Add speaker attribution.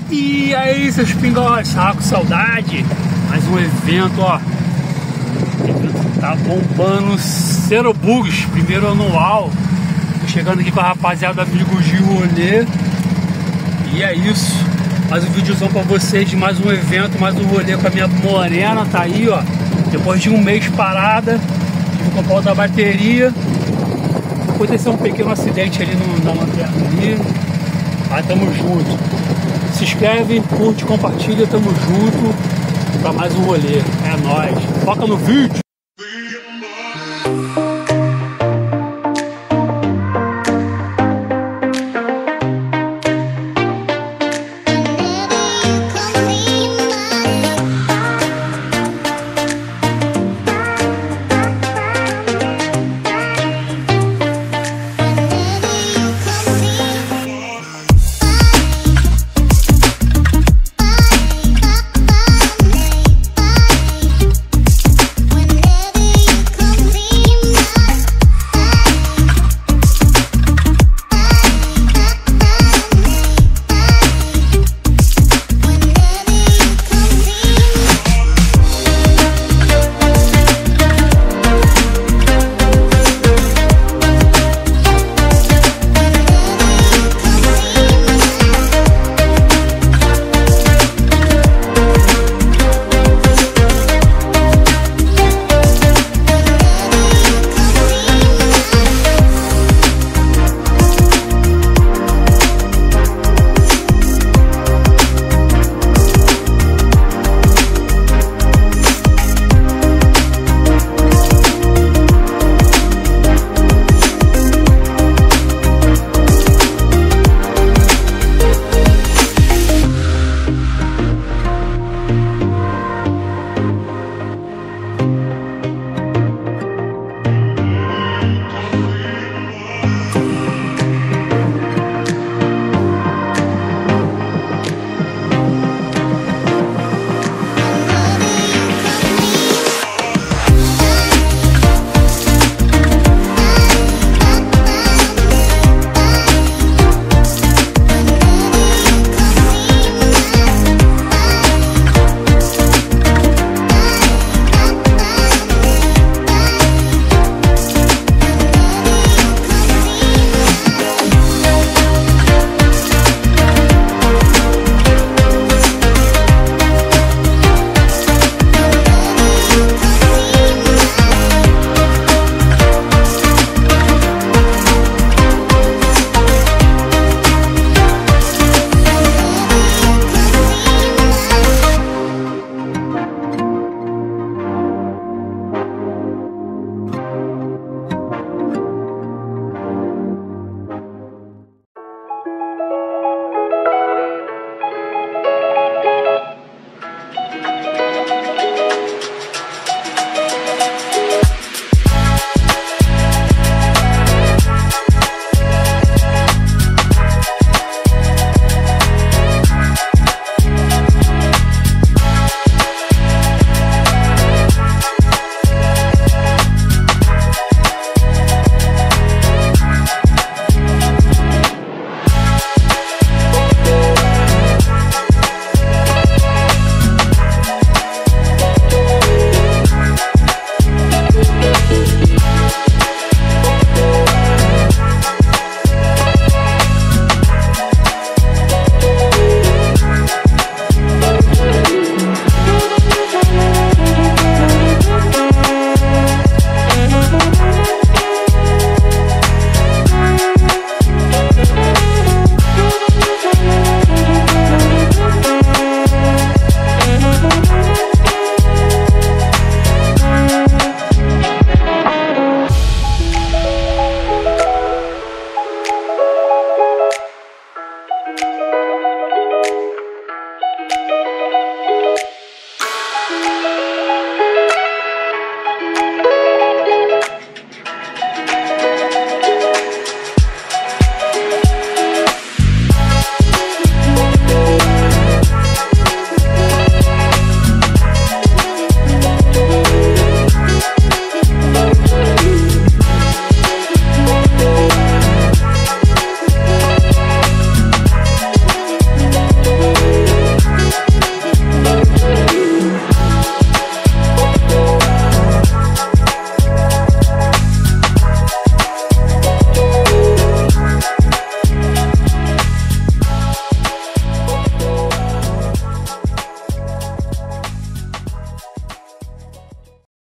Speaker 1: E aí, seus pingolas, tava com saudade? Mais um evento, ó. O evento tá bombando, Cerobugs, primeiro anual. Tô chegando aqui com a rapaziada, amigos de rolê. E é isso. Mais um videozão pra vocês de mais um evento, mais um rolê com a minha morena. Tá aí, ó. Depois de um mês parada, tive que comprar outra bateria. Aconteceu um pequeno acidente ali na lanterna ali. Mas tamo junto. Se inscreve, curte, compartilha, tamo junto pra mais um rolê. É nóis. Foca no vídeo.